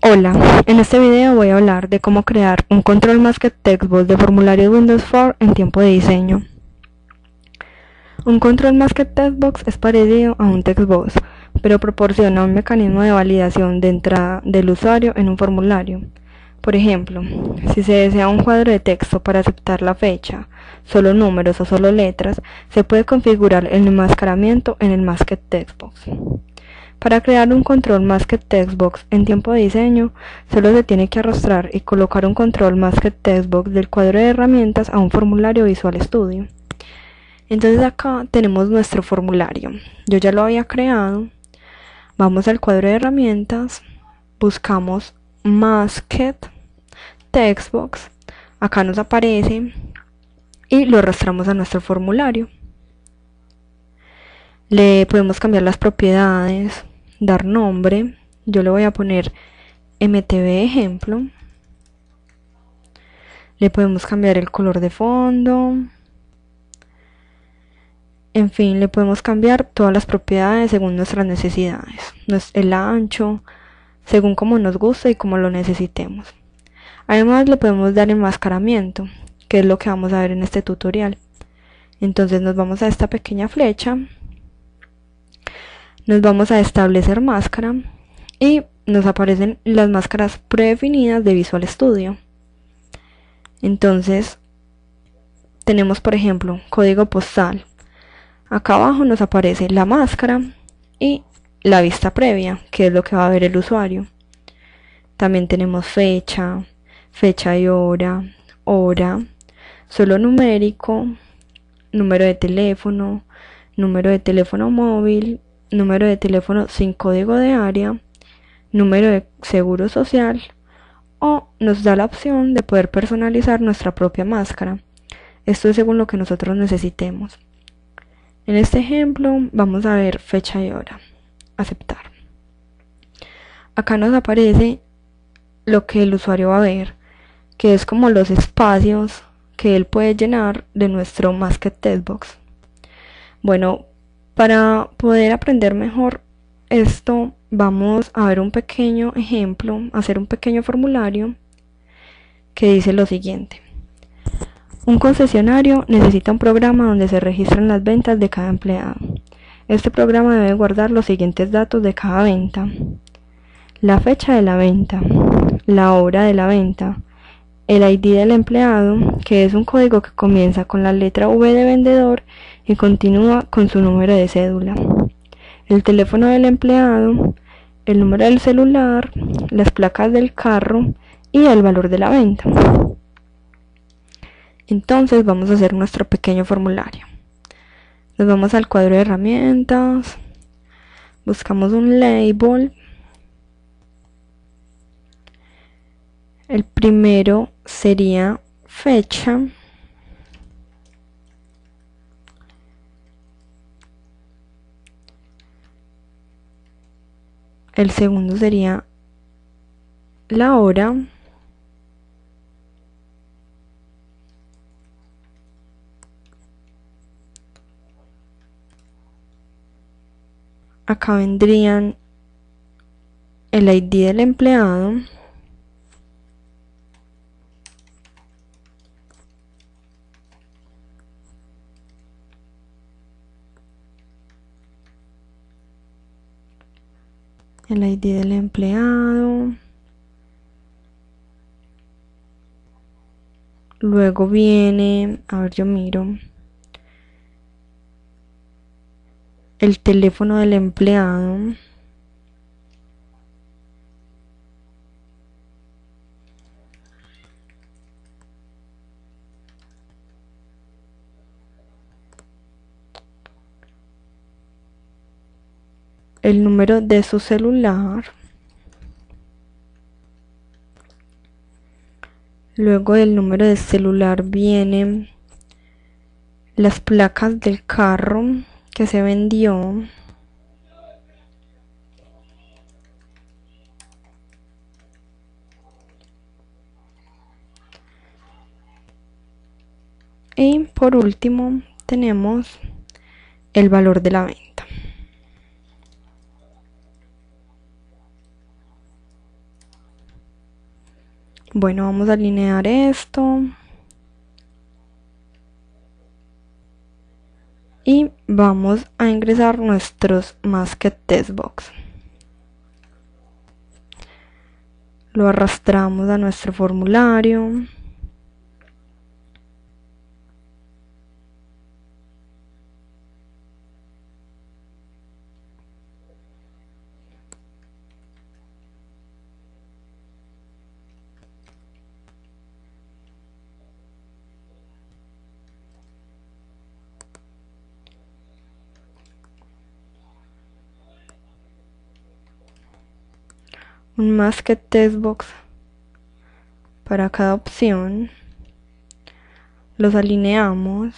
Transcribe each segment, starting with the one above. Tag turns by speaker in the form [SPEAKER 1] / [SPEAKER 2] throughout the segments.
[SPEAKER 1] Hola, en este video voy a hablar de cómo crear un control Masked Textbox de formulario Windows 4 en tiempo de diseño. Un control Masked Textbox es parecido a un textbox, pero proporciona un mecanismo de validación de entrada del usuario en un formulario. Por ejemplo, si se desea un cuadro de texto para aceptar la fecha, solo números o solo letras, se puede configurar el enmascaramiento en el Masked Textbox. Para crear un control Masked Textbox en tiempo de diseño, solo se tiene que arrastrar y colocar un control Masked Textbox del cuadro de herramientas a un formulario Visual Studio. Entonces acá tenemos nuestro formulario. Yo ya lo había creado. Vamos al cuadro de herramientas, buscamos Masked Textbox, acá nos aparece y lo arrastramos a nuestro formulario. Le podemos cambiar las propiedades, dar nombre. Yo le voy a poner MTB ejemplo. Le podemos cambiar el color de fondo. En fin, le podemos cambiar todas las propiedades según nuestras necesidades. El ancho, según como nos guste y como lo necesitemos. Además le podemos dar enmascaramiento, que es lo que vamos a ver en este tutorial. Entonces nos vamos a esta pequeña flecha. Nos vamos a establecer máscara y nos aparecen las máscaras predefinidas de Visual Studio. Entonces tenemos, por ejemplo, código postal. Acá abajo nos aparece la máscara y la vista previa, que es lo que va a ver el usuario. También tenemos fecha, fecha y hora, solo numérico, número de teléfono móvil, número de teléfono sin código de área, número de seguro social, o nos da la opción de poder personalizar nuestra propia máscara. Esto es según lo que nosotros necesitemos. En este ejemplo vamos a ver fecha y hora, aceptar. Acá nos aparece lo que el usuario va a ver, que es como los espacios que él puede llenar de nuestro Masked Textbox. Bueno, para poder aprender mejor esto, vamos a ver un pequeño ejemplo, hacer un pequeño formulario que dice lo siguiente. Un concesionario necesita un programa donde se registran las ventas de cada empleado. Este programa debe guardar los siguientes datos de cada venta: la fecha de la venta, la hora de la venta, el ID del empleado, que es un código que comienza con la letra V de vendedor y continúa con su número de cédula, el teléfono del empleado, el número del celular, las placas del carro y el valor de la venta. Entonces vamos a hacer nuestro pequeño formulario. Nos vamos al cuadro de herramientas, buscamos un label. El primero sería fecha. El segundo sería la hora. Acá vendrían el ID del empleado. El ID del empleado. Luego viene, a ver, yo miro, el teléfono del empleado. El número de su celular. Luego del número de celular vienen las placas del carro que se vendió. Y por último tenemos el valor de la venta. Bueno, vamos a alinear esto. Y vamos a ingresar nuestros Masked Text Box. Lo arrastramos a nuestro formulario. Un Masked Text Box para cada opción. Los alineamos.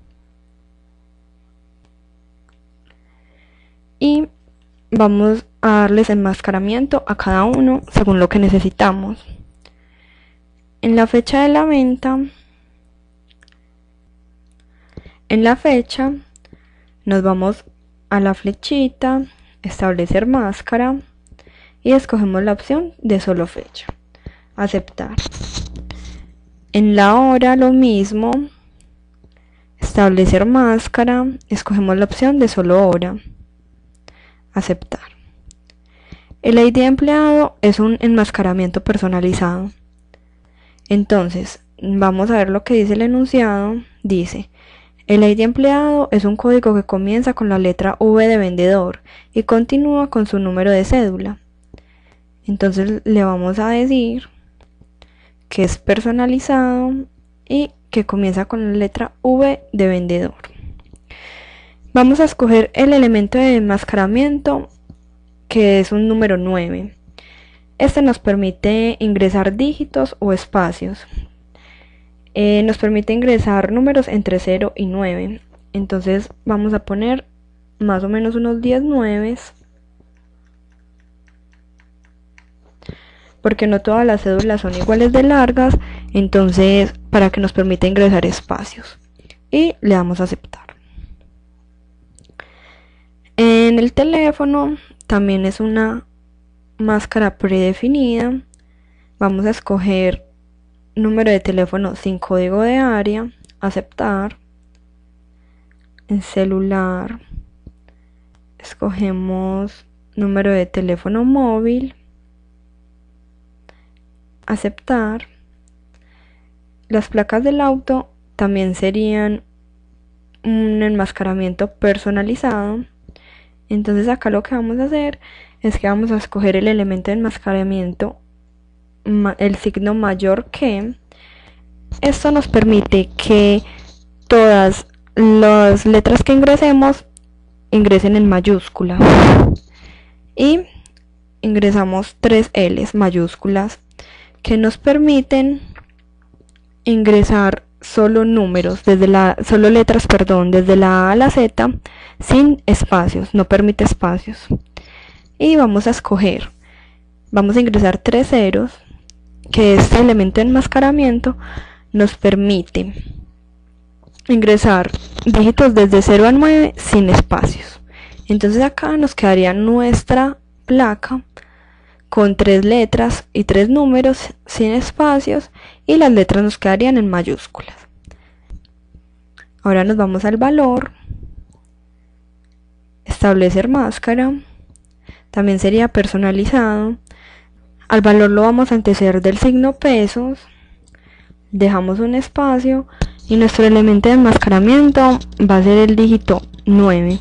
[SPEAKER 1] Y vamos a darles enmascaramiento a cada uno según lo que necesitamos. En la fecha de la venta, nos vamos a la flechita, establecer máscara y escogemos la opción de solo fecha. Aceptar. En la hora lo mismo, establecer máscara, escogemos la opción de solo hora. Aceptar. El ID de empleado es un enmascaramiento personalizado. Entonces, vamos a ver lo que dice el enunciado. Dice: el ID de empleado es un código que comienza con la letra V de vendedor y continúa con su número de cédula. Entonces le vamos a decir que es personalizado y que comienza con la letra V de vendedor. Vamos a escoger el elemento de enmascaramiento, que es un número 9. Este nos permite ingresar dígitos o espacios. Nos permite ingresar números entre 0 y 9. Entonces vamos a poner más o menos unos 10 nueves, porque no todas las cédulas son iguales de largas, entonces para que nos permita ingresar espacios. Y le damos a aceptar. En el teléfono también es una máscara predefinida. Vamos a escoger número de teléfono sin código de área, aceptar. En celular escogemos número de teléfono móvil, aceptar. Las placas del auto también serían un enmascaramiento personalizado. Entonces acá lo que vamos a hacer es que vamos a escoger el elemento de enmascaramiento, el signo mayor que. Esto nos permite que todas las letras que ingresemos ingresen en mayúscula. Y ingresamos 3 L's mayúsculas que nos permiten ingresar solo números, solo letras, desde la A a la Z, sin espacios, no permite espacios. Y vamos a ingresar 3 ceros, que este elemento de enmascaramiento nos permite ingresar dígitos desde 0 a 9 sin espacios. Entonces acá nos quedaría nuestra placa con 3 letras y 3 números sin espacios, y las letras nos quedarían en mayúsculas. Ahora nos vamos al valor, establecer máscara, también sería personalizado. Al valor lo vamos a anteceder del signo pesos, dejamos un espacio y nuestro elemento de enmascaramiento va a ser el dígito 9.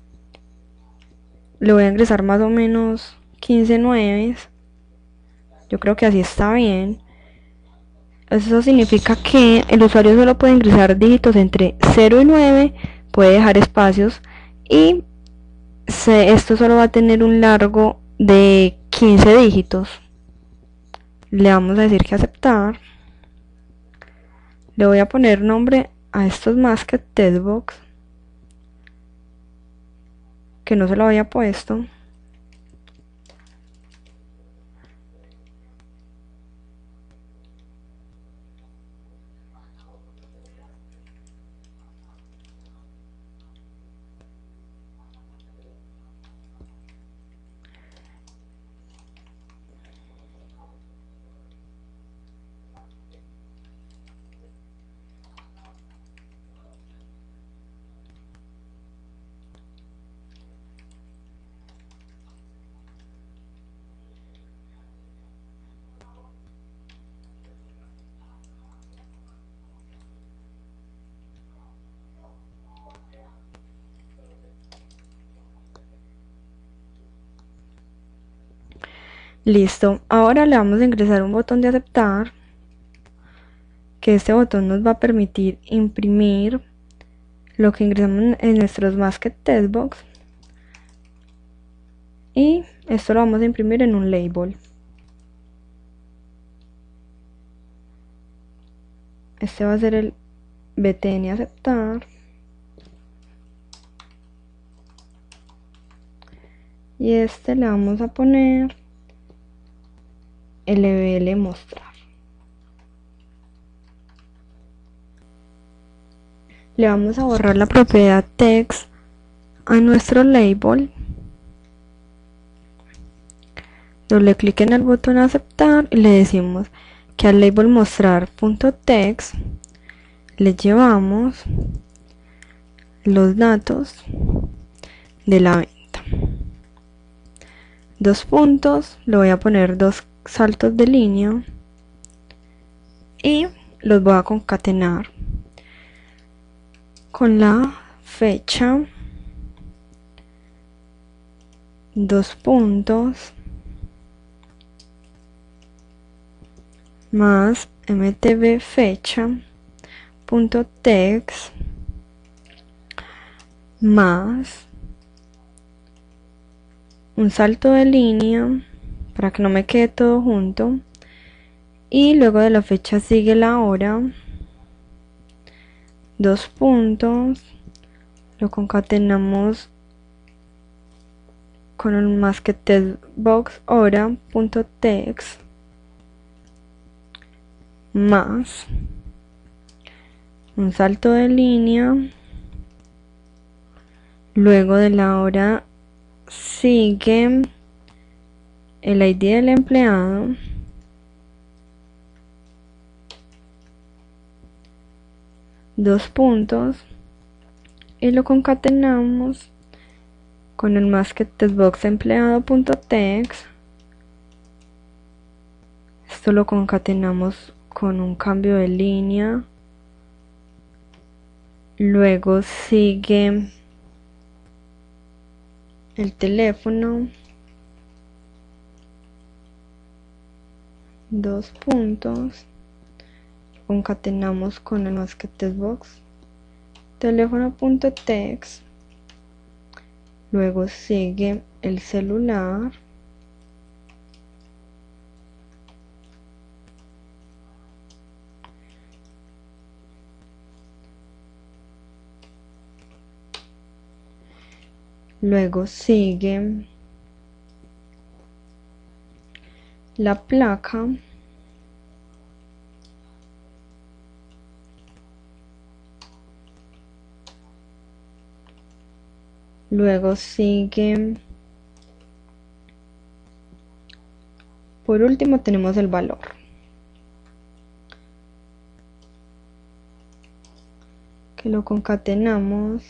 [SPEAKER 1] Le voy a ingresar más o menos 15 nueves. Yo creo que así está bien. Eso significa que el usuario solo puede ingresar dígitos entre 0 y 9, puede dejar espacios, y esto solo va a tener un largo de 15 dígitos. Le vamos a decir que aceptar. Le voy a poner nombre a estos Masked Text Box, que no se lo había puesto. Listo, ahora le vamos a ingresar un botón de aceptar, que este botón nos va a permitir imprimir lo que ingresamos en nuestros Masked Textbox, y esto lo vamos a imprimir en un label. Este va a ser el BTN aceptar, y este le vamos a poner LBL mostrar. Le vamos a borrar la propiedad text a nuestro label. Doble clic en el botón aceptar y le decimos que al label mostrar.text le llevamos los datos de la venta. Dos puntos, le voy a poner dos saltos de línea y los voy a concatenar con la fecha, dos puntos, más mtb fecha punto text más un salto de línea para que no me quede todo junto, y luego de la fecha sigue la hora, dos puntos, lo concatenamos con el Masked Textbox hora.text más un salto de línea, luego de la hora sigue el ID del empleado, dos puntos, y lo concatenamos con el Masked Textbox empleado.text. Esto lo concatenamos con un cambio de línea, luego sigue el teléfono, dos puntos, concatenamos con el Masked Textbox teléfono.text, luego sigue el celular, luego sigue la placa, luego sigue, por último tenemos el valor. Que lo concatenamos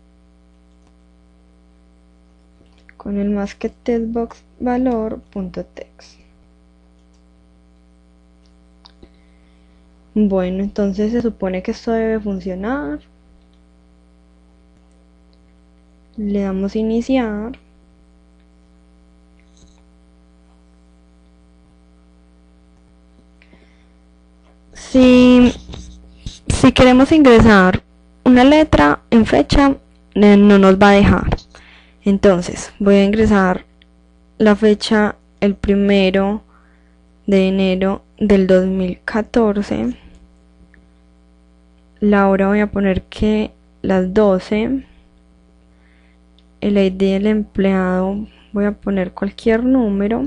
[SPEAKER 1] con el Masked Textbox valor.text. Bueno, entonces se supone que esto debe funcionar. Le damos iniciar. Si queremos ingresar una letra en fecha, no nos va a dejar. Entonces voy a ingresar la fecha el 1 de enero del 2014. La hora voy a poner que las 12. El ID del empleado voy a poner cualquier número.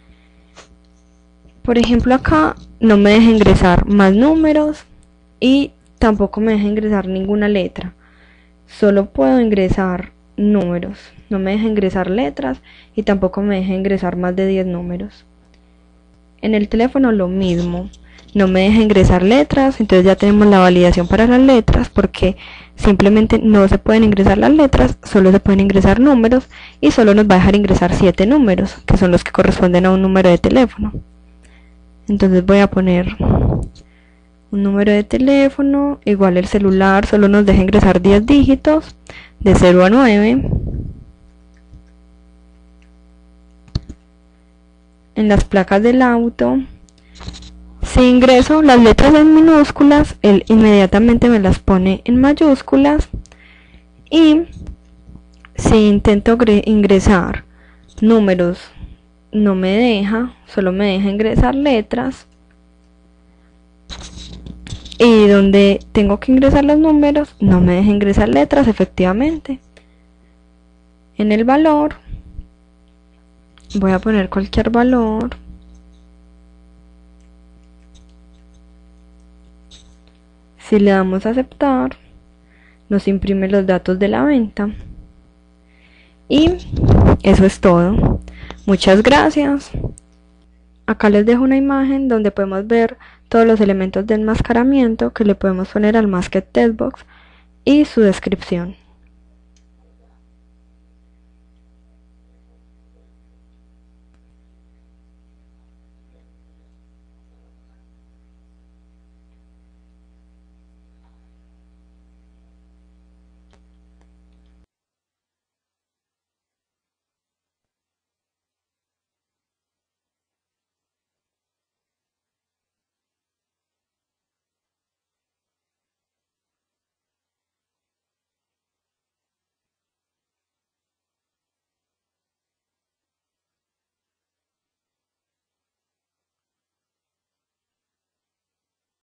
[SPEAKER 1] Por ejemplo, acá no me deja ingresar más números y tampoco me deja ingresar ninguna letra. Solo puedo ingresar números, no me deja ingresar letras y tampoco me deja ingresar más de 10 números. En el teléfono lo mismo, no me deja ingresar letras, entonces ya tenemos la validación para las letras, porque simplemente no se pueden ingresar las letras, solo se pueden ingresar números, y solo nos va a dejar ingresar 7 números, que son los que corresponden a un número de teléfono. Entonces voy a poner un número de teléfono, igual el celular solo nos deja ingresar 10 dígitos, de 0 a 9. en las placas del auto. Si ingreso las letras en minúsculas, él inmediatamente me las pone en mayúsculas. Y si intento ingresar números, no me deja, solo me deja ingresar letras. Y donde tengo que ingresar los números, no me deja ingresar letras, efectivamente. En el valor, voy a poner cualquier valor. Si le damos a aceptar, nos imprime los datos de la venta. Y eso es todo. Muchas gracias. Acá les dejo una imagen donde podemos ver todos los elementos de enmascaramiento que le podemos poner al Masked Textbox y su descripción.